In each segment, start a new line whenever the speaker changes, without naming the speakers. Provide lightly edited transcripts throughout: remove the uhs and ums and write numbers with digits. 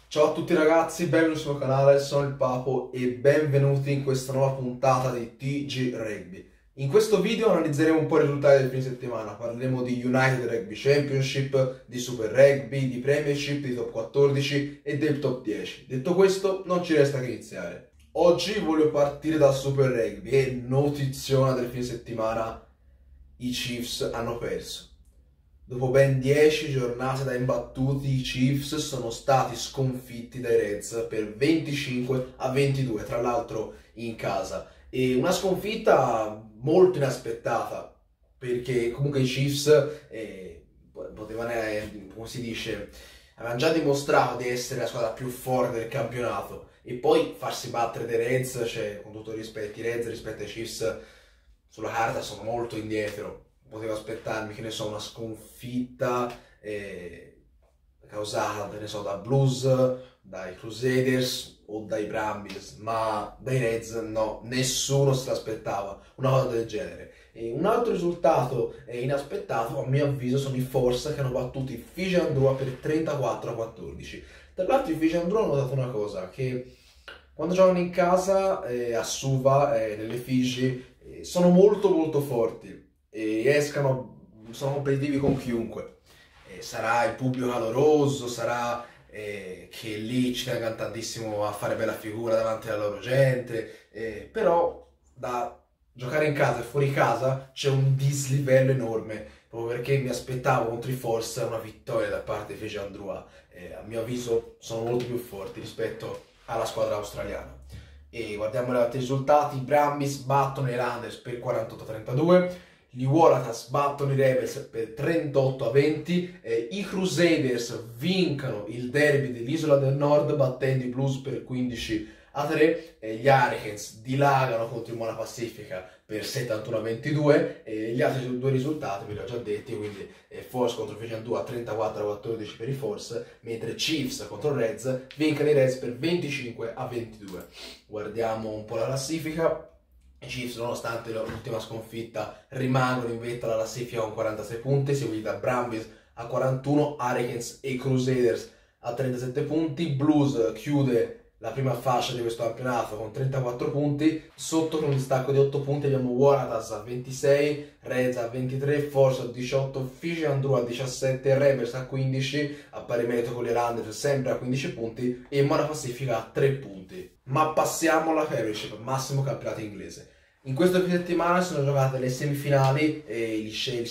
Ciao a tutti ragazzi, benvenuti sul canale, sono il Papo e benvenuti in questa nuova puntata di TG Rugby. In questo video analizzeremo un po' i risultati del fine settimana, parleremo di United Rugby Championship, di Super Rugby, di Premiership, di Top 14 e del Top 10. Detto questo, non ci resta che iniziare. Oggi voglio partire dal Super Rugby e notiziona del fine settimana, i Chiefs hanno perso. Dopo ben 10 giornate da imbattuti, i Chiefs sono stati sconfitti dai Reds per 25-22, tra l'altro in casa. E una sconfitta molto inaspettata, perché comunque i Chiefs potevano, come si dice, avevano già dimostrato di essere la squadra più forte del campionato. E poi farsi battere dai Reds, cioè con tutto il rispetto, i Reds rispetto ai Chiefs sulla carta sono molto indietro. Potevo aspettarmi, che ne so, una sconfitta causata, ne so, da Blues, dai Crusaders o dai Brumbies, ma dai Reds no, nessuno se l'aspettava una cosa del genere. E un altro risultato inaspettato, a mio avviso, sono i Force che hanno battuto i Fiji Andrua per 34-14. Tra l'altro i Fiji Andrua hanno notato una cosa, che quando giocano in casa a Suva, nelle Fiji, sono molto forti e sono competitivi con chiunque. Sarà il pubblico caloroso, sarà che lì ci tengano tantissimo a fare bella figura davanti alla loro gente, però da giocare in casa e fuori casa c'è un dislivello enorme, proprio perché mi aspettavo contro i Force una vittoria da parte di Fiji Andrua. A mio avviso sono molto più forti rispetto alla squadra australiana. E guardiamo gli altri risultati: i Brumbies battono i Landers per 48-32, gli Waratahs battono i Rebels per 38-20, i Crusaders vincono il derby dell'Isola del Nord battendo i Blues per 15-3, gli Hurricanes dilagano contro il Mona Pacifica per 71-22, gli altri due risultati ve li ho già detti, quindi Force contro Fiji Andrua 34-14 per i Force, mentre Chiefs contro Reds vincono i Reds per 25-22. Guardiamo un po' la classifica. I Chiefs, nonostante l'ultima sconfitta, rimangono in vetta alla classifica con 46 punti, seguiti da Brumbies a 41, Hurricanes e Crusaders a 37 punti. Blues chiude la prima fascia di questo campionato con 34 punti, sotto con un distacco di 8 punti abbiamo Waratahs a 26, Reds a 23, Force a 18, Fiji Andrua a 17, Rebels a 15, a pari merito con le Landers sempre a 15 punti e Mona Pacifica a 3 punti. Ma passiamo alla Premiership, massimo campionato inglese. In questo fine settimana sono giocate le semifinali e i 6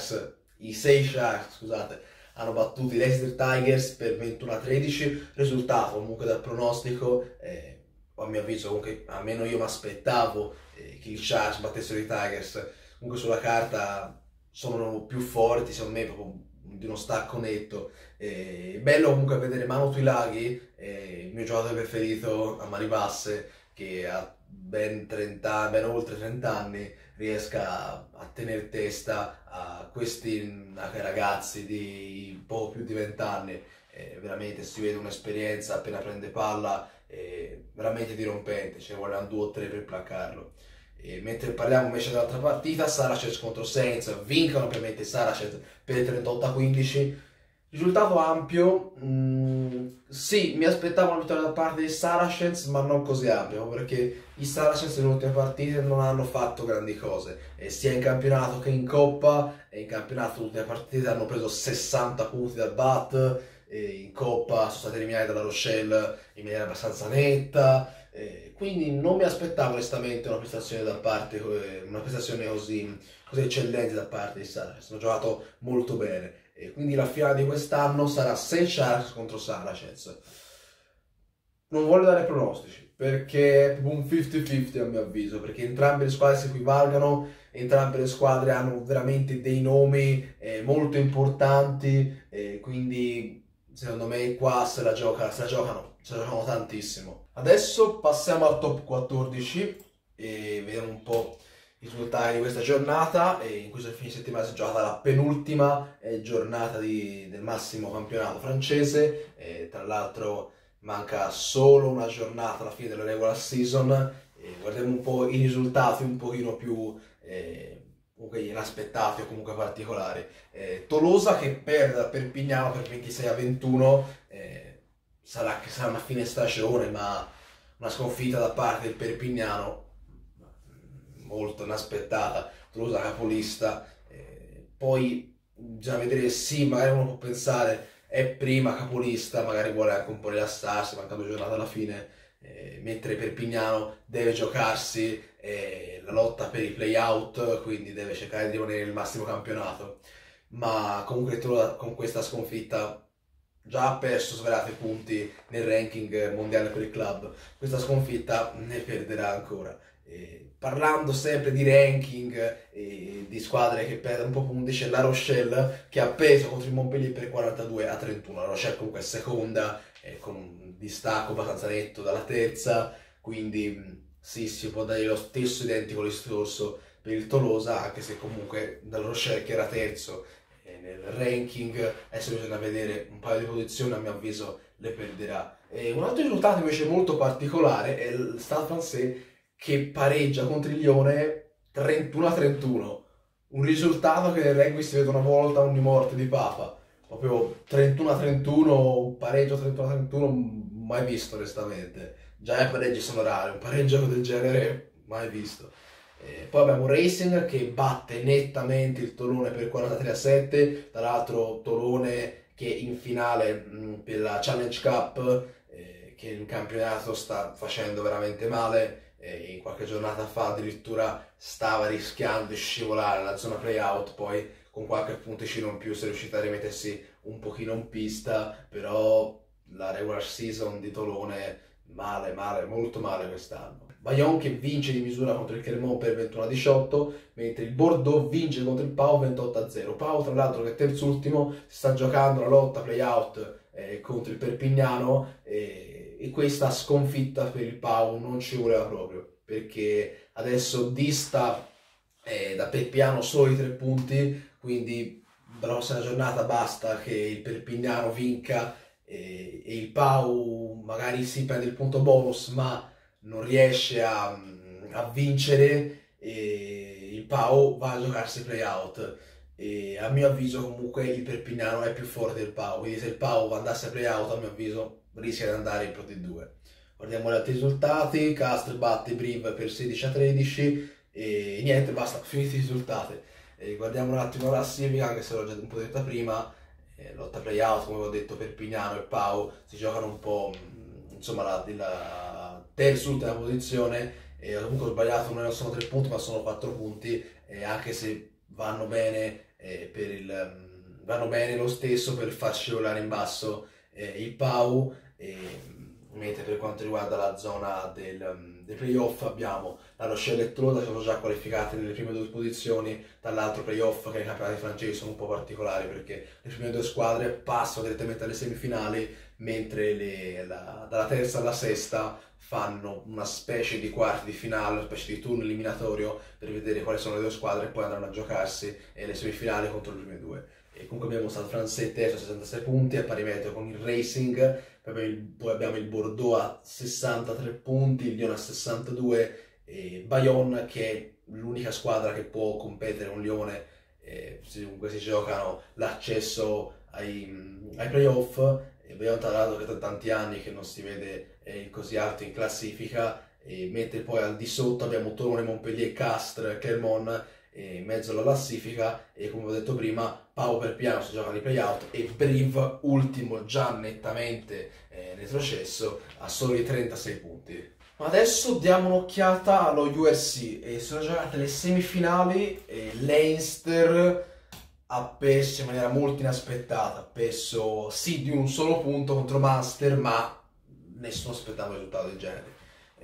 Sharks, scusate, hanno battuto i Leicester Tigers per 21-13, risultato comunque dal pronostico, a mio avviso comunque almeno io mi aspettavo che i Sharks battessero i Tigers. Comunque sulla carta sono più forti, secondo me proprio di uno stacco netto. Bello comunque vedere Manu Tuilagi, il mio giocatore preferito a mani basse, che ha ben oltre 30 anni, riesca a tenere testa a questi ragazzi di poco più di 20 anni. Veramente si vede un'esperienza appena prende palla, veramente dirompente, ce ne vogliono 2 o 3 per placcarlo. Mentre parliamo invece dell'altra partita, Saracens contro Saints, vincono ovviamente i Saracens per 38-15. Risultato ampio, sì, mi aspettavo una vittoria da parte dei Saracens, ma non così ampio, perché i Saracens nelle ultime partite non hanno fatto grandi cose, sia in campionato che in Coppa. E in campionato le ultime partite hanno preso 60 punti dal BAT, e in Coppa sono stati eliminati dalla Rochelle in maniera abbastanza netta. Quindi non mi aspettavo onestamente una prestazione così eccellente da parte dei Saracens. Hanno giocato molto bene. E quindi la finale di quest'anno sarà Saint Sharks contro Saracens. Non voglio dare pronostici, perché è un 50-50 a mio avviso, perché entrambe le squadre si equivalgono, entrambe le squadre hanno veramente dei nomi molto importanti, quindi secondo me qua se la giocano tantissimo. Adesso passiamo al top 14 e vediamo un po' i risultati di questa giornata. E in questo fine settimana si è giocata la penultima giornata del massimo campionato francese, tra l'altro manca solo una giornata alla fine della regular season. Guardiamo un po' i risultati un pochino più comunque inaspettati o comunque particolari. Tolosa che perde da Perpignano per 26-21, sarà che sarà una fine stagione, ma una sconfitta da parte del Perpignano molto inaspettata, Tolosa capolista. Poi bisogna vedere, sì, magari uno può pensare è prima capolista, magari vuole anche un po' rilassarsi, mancando giornata alla fine, mentre Perpignano deve giocarsi la lotta per i play-out, quindi deve cercare di rimanere nel massimo campionato. Ma comunque con questa sconfitta già ha perso svelati punti nel ranking mondiale per il club, questa sconfitta ne perderà ancora. Parlando sempre di ranking e di squadre che perdono un po' punti, c'è la Rochelle che ha preso contro il Montpellier per 42-31. La Rochelle comunque è seconda, con un distacco abbastanza netto dalla terza, quindi sì, si può dare lo stesso identico discorso per il Tolosa, anche se comunque dalla Rochelle che era terzo nel ranking, adesso bisogna vedere un paio di posizioni, a mio avviso le perderà. Un altro risultato invece molto particolare è il Stade Français che pareggia contro il Lione 31-31, un risultato che nel rugby si vede una volta ogni morte di papa, proprio 31-31, un pareggio 31-31 mai visto onestamente, già i pareggi sono rari, un pareggio del genere mai visto. Poi abbiamo Racing che batte nettamente il Tolone per 43-7, tra l'altro Tolone che in finale per la Challenge Cup, che in campionato sta facendo veramente male, in qualche giornata fa addirittura stava rischiando di scivolare nella zona play-out, poi con qualche punticino in più si è riuscita a rimettersi un pochino in pista, però la regular season di Tolone male, molto male quest'anno. Bayonne che vince di misura contro il Clermont per 21-18, mentre il Bordeaux vince contro il Pau 28-0. Pau, tra l'altro, che è terzultimo, si sta giocando la lotta play-out contro il Perpignano e questa sconfitta per il Pau non ci voleva proprio, perché adesso dista da Perpignano solo i 3 punti, quindi la prossima giornata basta che il Perpignano vinca e il Pau magari si prende il punto bonus, ma non riesce a vincere e il Pau va a giocarsi play-out. E a mio avviso comunque il Perpignano è più forte del Pau, quindi se il Pau andasse a play-out a mio avviso rischia di andare in Pro D2. Guardiamo gli altri risultati, Castres batte Brive per 16-13 e niente, basta, finiti i risultati. Guardiamo un attimo la classifica, anche se l'ho già un po' detta prima, lotta play-out, come ho detto, Perpignano e Pau si giocano un po', insomma, la terza ultima posizione, comunque ho sbagliato, non sono 3 punti ma sono 4 punti, anche se vanno bene, vanno bene lo stesso per far scivolare in basso il Pau, mentre per quanto riguarda la zona dei playoff abbiamo la Rochelle e Tolosa che sono già qualificate nelle prime 2 posizioni, dall'altro playoff che nei campionati francesi sono un po' particolari perché le prime 2 squadre passano direttamente alle semifinali, mentre dalla terza alla sesta fanno una specie di quarti di finale, una specie di turno eliminatorio per vedere quali sono le 2 squadre e poi andranno a giocarsi le semifinali contro le prime 2. E comunque abbiamo Stade Français terzo a 66 punti, a pari merito con il Racing, poi abbiamo il Bordeaux a 63 punti, il Lione a 62 e Bayonne che è l'unica squadra che può competere con Lione, comunque si giocano l'accesso ai playoff. E Bayonne tra l'altro che da tanti anni che non si vede così alto in classifica, mentre poi al di sotto abbiamo Tolone, Montpellier, Castres, Clermont in mezzo alla classifica e come ho detto prima Pau Perpignano si giocano i playout e Brive ultimo già nettamente retrocesso a soli 36 punti. Ma adesso diamo un'occhiata allo URC e sono giocate le semifinali e Leinster ha perso in maniera molto inaspettata, ha perso sì di un solo punto contro Munster, ma nessuno aspettava un risultato del genere.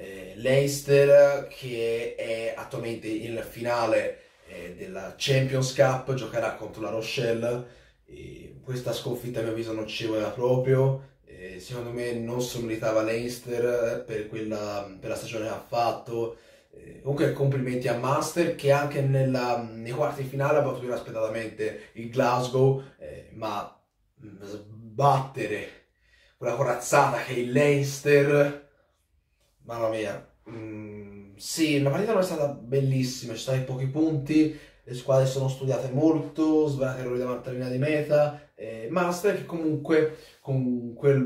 Leinster che è attualmente in finale della Champions Cup giocherà contro la Rochelle e questa sconfitta a mio avviso non ci voleva proprio, secondo me non si meritava Leinster per la stagione che ha fatto. Comunque complimenti a Munster che anche nei quarti di finale ha battuto inaspettatamente il Glasgow, ma sbattere quella corazzata che è il Leinster, mamma mia. Sì, la partita non è stata bellissima, ci sono stati pochi punti, le squadre sono studiate molto, svelate errori davanti alla linea di meta, Munster che comunque con quel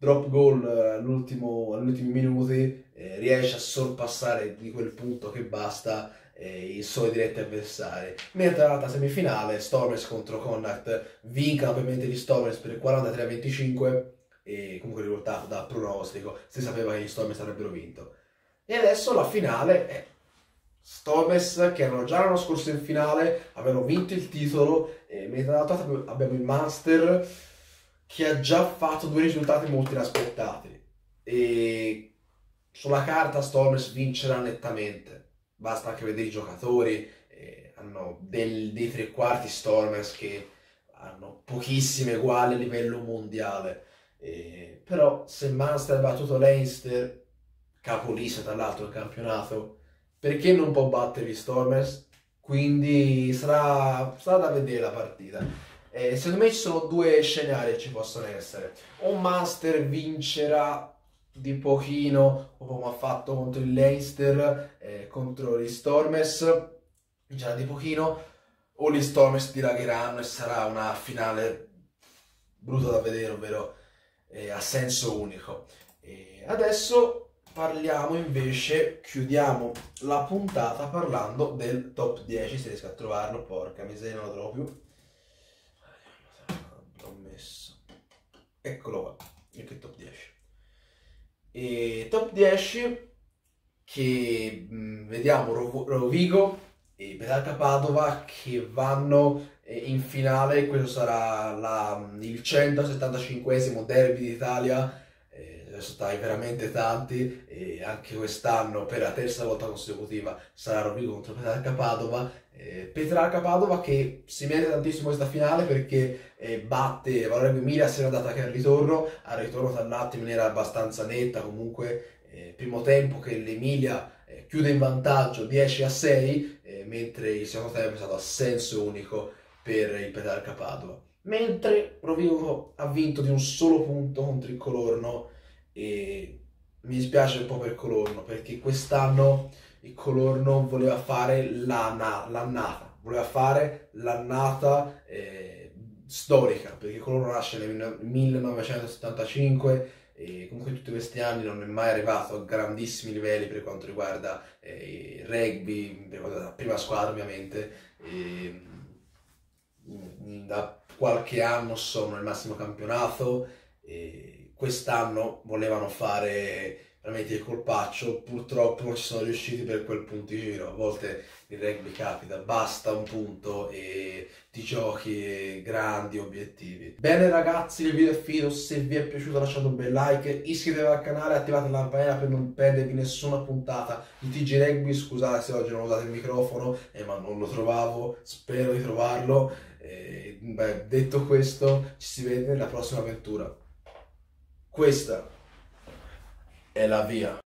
drop goal agli ultimi minuti, riesce a sorpassare di quel punto che basta i suoi diretti avversari. Mentre l'altra semifinale, Stormers contro Connacht, vincono ovviamente gli Stormers per il 43-25 e comunque il risultato da pronostico, si sapeva che gli Stormers avrebbero vinto. E adesso la finale è Stormers che erano già l'anno scorso in finale, avevano vinto il titolo, mentre dall'altra parte abbiamo il Munster che ha già fatto due risultati molto inaspettati. E sulla carta Stormers vincerà nettamente. Basta anche vedere i giocatori, hanno dei tre quarti Stormers che hanno pochissime uguali a livello mondiale. Però se Munster ha battuto Leinster, capolista tra l'altro il campionato, perché non può battere gli Stormers? Quindi sarà da vedere la partita. Secondo me ci sono due scenari che ci possono essere. Un Munster vincerà di pochino, come ha fatto contro il Leinster, contro gli Stormers, vincerà di pochino, o gli Stormers dilagheranno e sarà una finale brutta da vedere, ovvero a senso unico. Adesso parliamo invece, chiudiamo la puntata parlando del top 10, se riesco a trovarlo, porca miseria, non lo trovo più. L'ho messo. Eccolo qua, il top 10. E top 10 che vediamo Rovigo e Petarca Padova che vanno in finale. Questo sarà il 175esimo derby d'Italia. Adesso stai veramente tanti e anche quest'anno per la terza volta consecutiva sarà Rovigo contro Petrarca Padova. Petrarca Padova che si merita tantissimo questa finale perché batte Valerio Emilia sia andata che al ritorno tra l'altro in maniera abbastanza netta. Comunque primo tempo che l'Emilia chiude in vantaggio 10-6, mentre il secondo tempo è stato a senso unico per il Petrarca Padova, mentre Rovigo ha vinto di un solo punto contro il Colorno. E mi dispiace un po' per Colorno perché quest'anno il Colorno voleva fare l'annata storica, perché Colorno nasce nel 1975 e comunque tutti questi anni non è mai arrivato a grandissimi livelli per quanto riguarda il rugby, per la prima squadra ovviamente. Da qualche anno sono nel massimo campionato e quest'anno volevano fare veramente il colpaccio, purtroppo non ci sono riusciti per quel punticino. A volte il rugby capita, basta un punto e ti giochi grandi obiettivi. Bene ragazzi, il video è finito, se vi è piaciuto lasciate un bel like, iscrivetevi al canale e attivate la campanella per non perdervi nessuna puntata di TG Rugby. Scusate se oggi non ho usato il microfono, ma non lo trovavo, spero di trovarlo. Detto questo, ci si vede nella prossima avventura. Questa è la via.